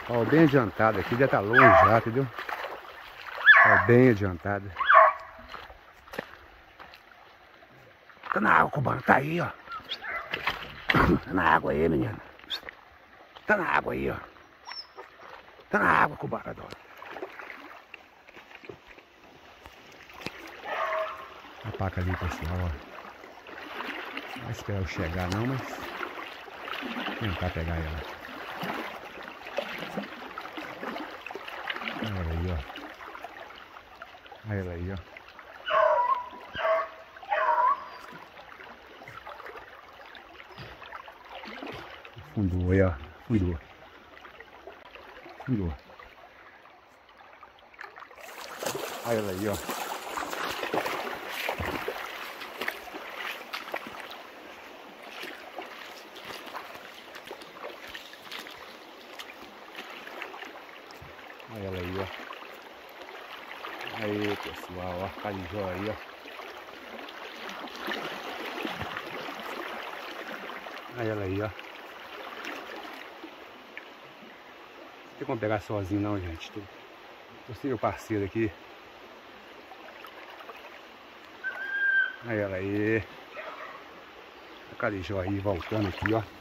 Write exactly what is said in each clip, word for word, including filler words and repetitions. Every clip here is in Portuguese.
Ó, bem adiantado aqui, já tá longe já, entendeu? Ó, bem adiantado. Tá na água, cubano, tá aí, ó. Tá na água aí, menino. Tá na água aí, ó. Tá na água, cubano, adoro. A paca ali, pessoal, ó. Não vai esperar eu chegar não, mas tentar pegar ela. Olha ela aí, ó. Olha ela aí, ó. Fundou aí, ó. Fundou. Fundou. Olha ela aí, ó. Olha ela aí, ó. Aí, pessoal, ó. Carijó aí, ó. Olha ela aí, ó. Não tem como pegar sozinho não, gente. Tô, tô sem meu parceiro aqui. Olha ela aí. O carijó aí, voltando aqui, ó.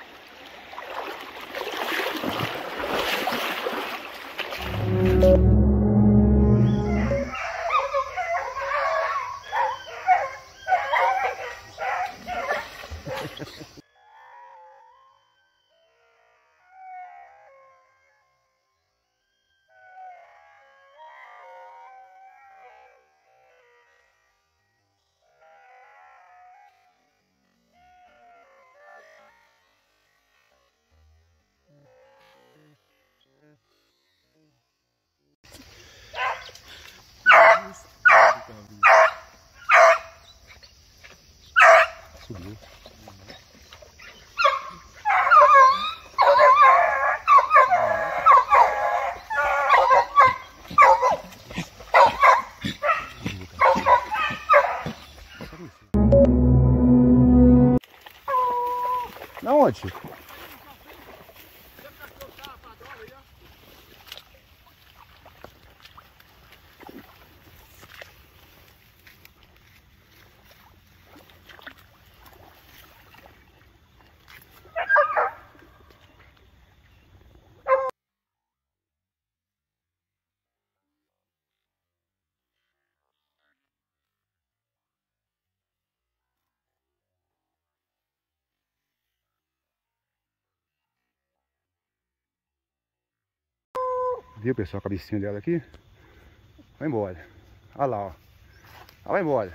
Subiu. Na onde? Viu, pessoal, a cabecinha dela aqui? Vai embora. Olha lá, ó. Ela vai embora.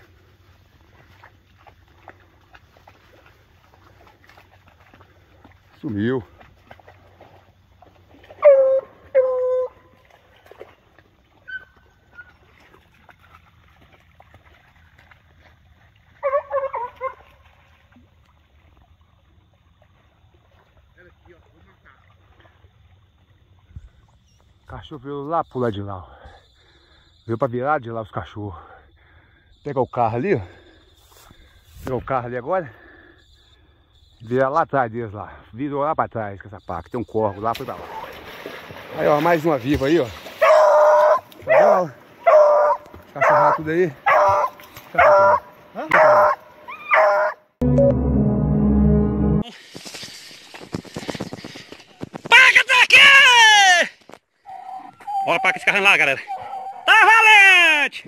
Sumiu. O cachorro veio lá pro lado de lá, ó. Veio pra virar de lá os cachorros. Pega o carro ali, ó. Pegou o carro ali agora. Vira lá atrás deles lá. Virou lá pra trás com essa paca. Tem um corvo lá, foi pra lá. Aí, ó, mais uma viva aí, ó. Tá vendo? Cachorrado tudo aí. Hã? Paca tá aqui! Olha a paca escarrando lá, galera. Tá valente!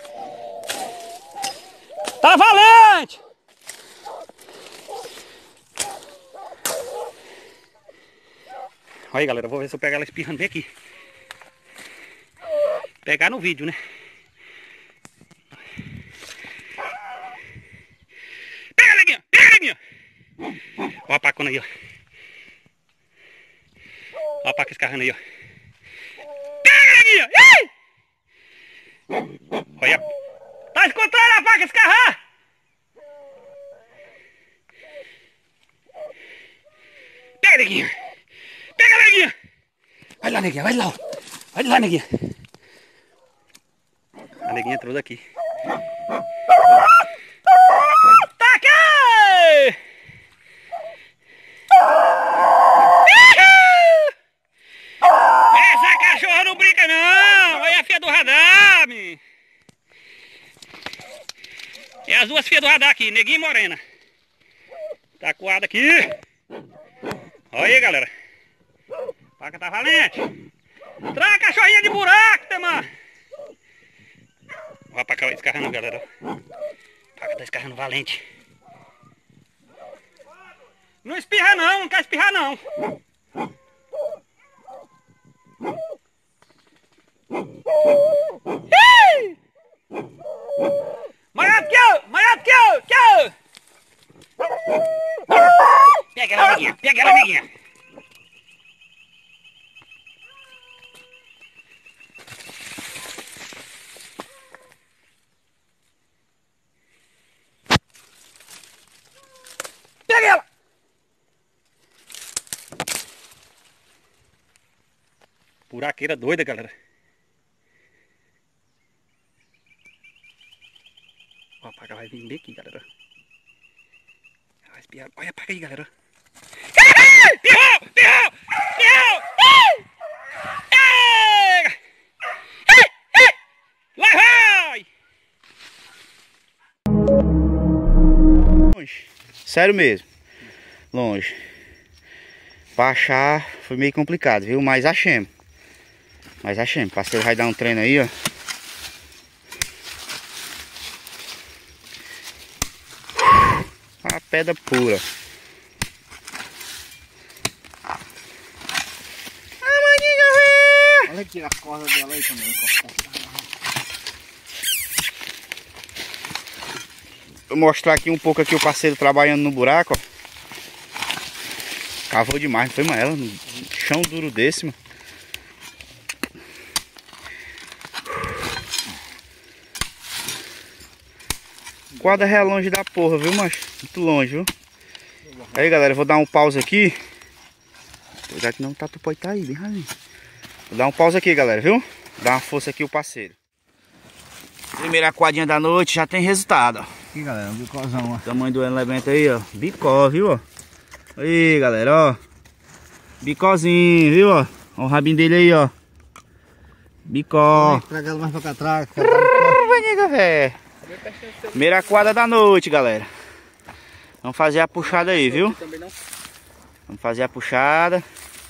Tá valente! Olha aí, galera, vou ver se eu pego ela espirrando bem aqui. Pegar no vídeo, né? Pega, neguinho! Pega, neguinho! Olha a pacona aí, ó. Olha a paca escarrando aí, ó. Pega, neguinho! Ih! Olha. Tá escutando a paca escarrar? Pega, neguinho! Pega, neguinho! Vai lá, neguinha, vai lá! Vai lá, neguinha! A neguinha entrou daqui. Tá aqui! tia do radar aqui, Neguinho Morena. Tá coada aqui. Olha aí, galera. Paca tá valente. Traga cachorrinha de buraco, Temã. Olha a paca vai descarrando, galera. Paca tá descarrando valente. Não espirra não, não quer espirrar não. Maior que eu, maior que eu, que eu. Pega ela, amiguinha, pega ela, amiguinha. Pega ela. Buraqueira doida, galera. Ó, a paca vai vir bem aqui, galera. Vai espiar. Olha a paca aí, galera. Pirrou! Pirrou! Pirrou! Lá vai! Longe. Sério mesmo. Longe. Pra achar foi meio complicado, viu? Mas achemos. Mas achemos. O parceiro vai dar um treino aí, ó. A pedra pura. Olha aqui a corda dela aí também. Vou mostrar aqui um pouco aqui o parceiro trabalhando no buraco, ó. Cavou demais, não foi, mano? Ela no chão duro desse, mano. Quadra é longe da porra, viu, macho? Muito longe, viu? Aí, galera, eu vou dar um pause aqui. Cuidado que não, o tatu pode estar aí, bem ralinho. Vou dar um pause aqui, galera, viu? Dar uma força aqui o parceiro. Primeira quadrinha da noite, já tem resultado, ó. Aqui, galera, um bicozão, ó. Tamanho do elemento aí, ó. Bicó, viu, ó? Aí, galera, ó. Bicozinho, viu, ó? Ó o rabinho dele aí, ó. Bicó. Traga ela mais pra cá atrás. Primeira quadra da noite, galera. Vamos fazer a puxada aí, viu? Vamos fazer a puxada.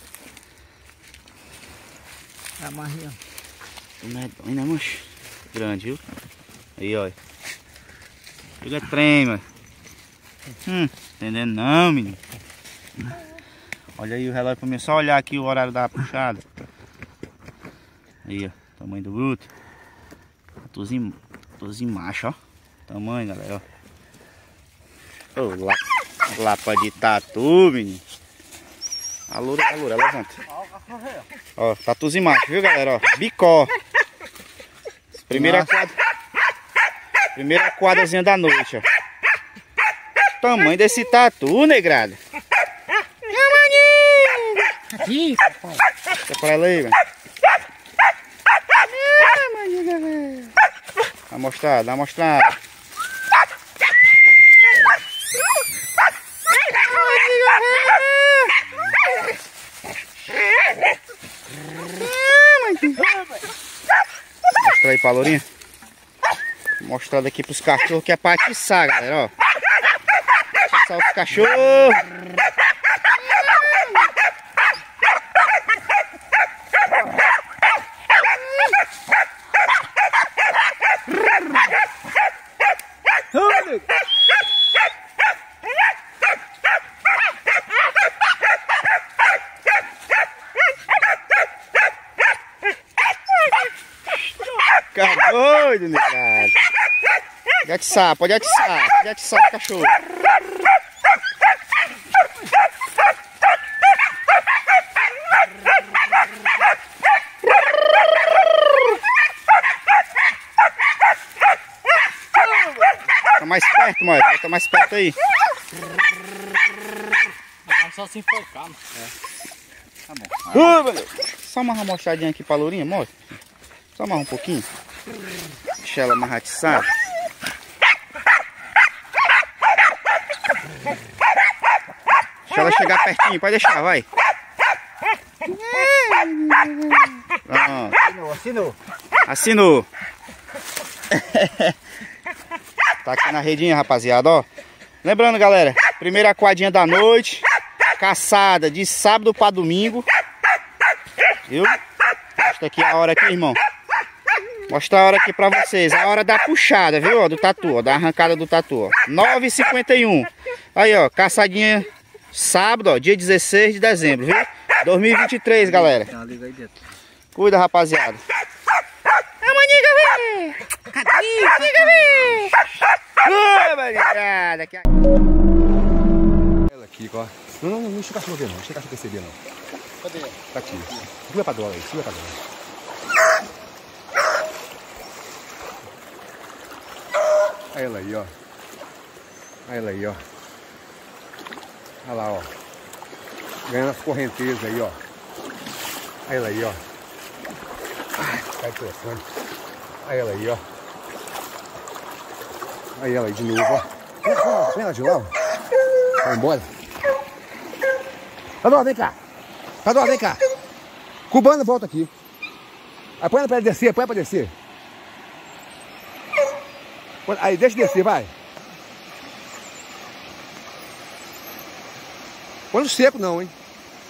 A marrinha. Não é doido, né, mancho? Grande, viu? Aí, ó. Pega trem, mano. Hum, entendendo não, menino. Olha aí o relógio pra mim. Só olhar aqui o horário da puxada. Aí, ó. Tamanho do bruto. Tatuzinho, tatuzinho macho, ó. Tamanho, galera, ó. Ô, lá, lapa de tatu, menino. A loura, a loura, levanta. Ó, tatuzinho macho, viu, galera, ó. Bicó. Primeira quadra. Primeira quadrazinha da noite, ó. Tamanho desse tatu, negrada. Aqui, papai. Deixa pra ela aí, velho. Dá uma mostrada, dá uma mostrada. Mostra aí pra lourinha. Mostrar aqui pros cachorros que é pra atiçar, galera, ó. Atiçar os cachorros. Fica doido, negado. Pode atiçar, pode atiçar, pode atiçar o cachorro. Tá mais perto, mãe. Tá mais perto aí. Vamos só se enfocar, mano. É. Tá bom. Uh, só uma mostradinha aqui pra lourinha, mostra. Só mais um pouquinho. Deixa ela mais atiçada. Deixa ela chegar pertinho, pode deixar, vai. Pronto. Assinou, assinou. Assinou. Tá aqui na redinha, rapaziada, ó. Lembrando, galera, primeira quadrinha da noite. Caçada de sábado pra domingo. Viu? Mostra aqui a hora aqui, irmão. Mostra a hora aqui pra vocês. A hora da puxada, viu? Ó, do tatu, ó, da arrancada do tatu, ó. nove e cinquenta e um. Aí, ó, caçadinha sábado, ó, dia dezesseis de dezembro, viu? dois mil e vinte e três, galera. Cuida, rapaziada. A maniga, velho! Cadê? Maniga, velho! Oi, manicada! Ela aqui, ó. Não, não, não, não deixa o cachorro ver, não. Não deixa o cachorro perceber, não. Cadê? Tá aqui. Segura pra dólar aí, segura pra dólar. Olha ela aí, ó. Olha ela aí, ó. Olha lá, ó. Ganhando as correntezas aí, ó. Olha ela aí, ó. Ai, cai o telefone. Olha ela aí, ó. Olha ela aí de novo, ó. Vem ela de lá, ó. Vai embora. Padrão, vem cá. Padrão, vem cá. Cubano, volta aqui. Aí põe ela pra ele descer, põe ela pra descer. Aí, deixa descer, vai. Põe no seco não, hein.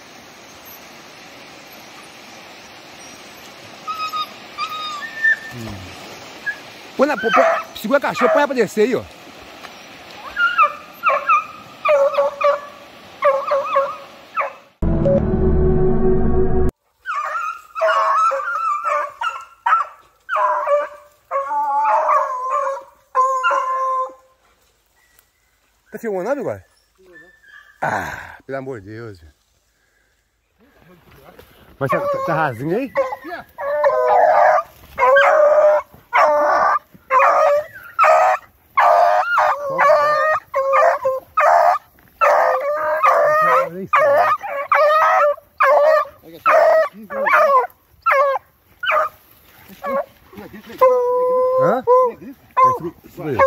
Hum. Põe na, põe, segura a cachorra, põe ela pra descer aí, ó. Tá filmando agora? Ah, pelo amor de Deus. Mas tá, tá, tá rasinho aí? Hã? Segura.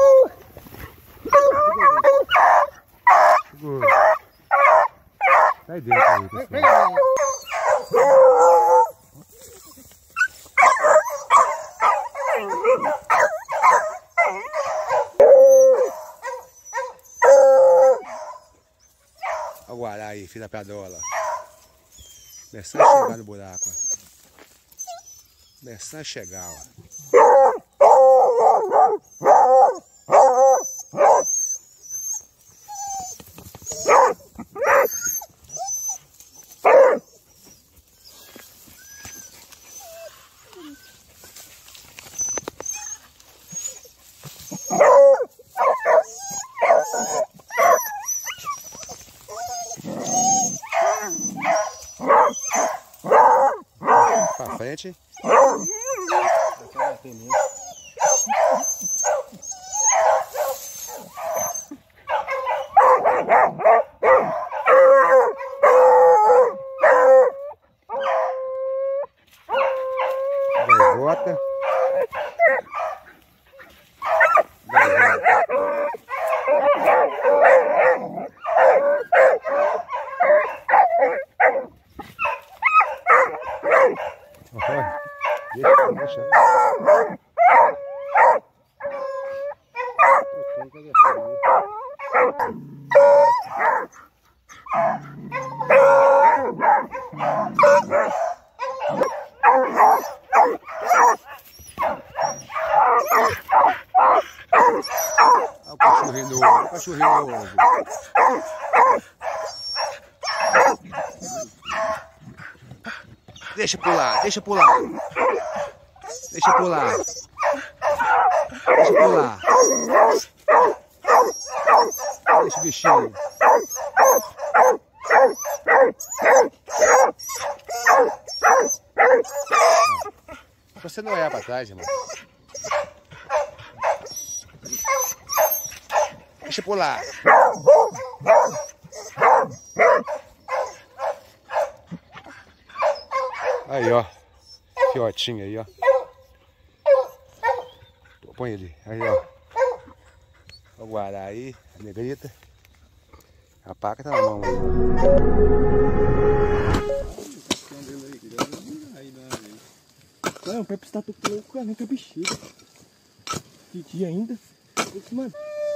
Sai dentro aí, pessoal. Olha o guará aí, filho da pedrola. Começando a chegar no buraco, ó. Começando a chegar, ó. Pra frente. Gaivota. Deixa, deixa. Olha o cachorrinho novo, olha o cachorrinho novo. Deixa pular, deixa pular. Deixa pular. Deixa pular. Deixa o bichinho. Pra você não olhar pra trás, irmão. Deixa pular. Aí, ó. Fiotinho aí, ó. Põe ele. Aí, ó. O guará aí, a negrita. A paca tá na mão aí. Não, vai precisar do pouco, cara, nunca bexiga. De dia ainda. Isso, mano.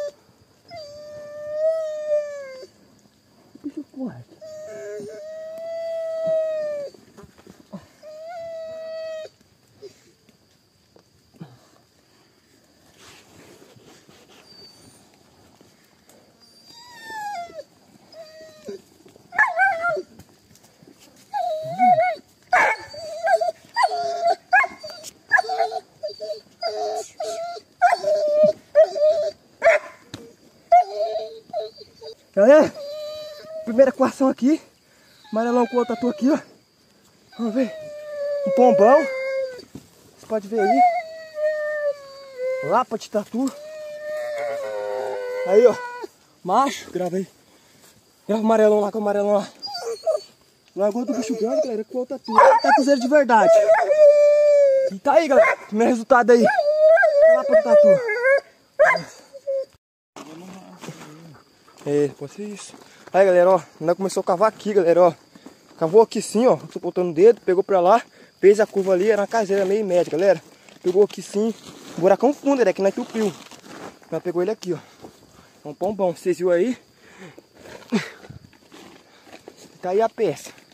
Bicho forte. Galera, primeira equação aqui, amarelão com o tatu aqui, ó. Vamos ver, um pombão, você pode ver aí, lapa de tatu. Aí, ó, macho, grava aí, grava o amarelão lá com o amarelão lá. Lagoa do bicho grande, galera, com o tatu, tatuzeiro de verdade. E tá aí, galera, primeiro resultado aí, lapa de tatu. É, pode ser isso. Aí, galera, ó, nós começou a cavar aqui, galera, ó. Cavou aqui sim, ó, tô botando o dedo, pegou pra lá, fez a curva ali, era uma caseira meio média, galera. Pegou aqui sim, buracão fundo, né, que nós tupiu. Nós pegou ele aqui, ó. É um pombom, vocês viram aí? Tá aí a peça.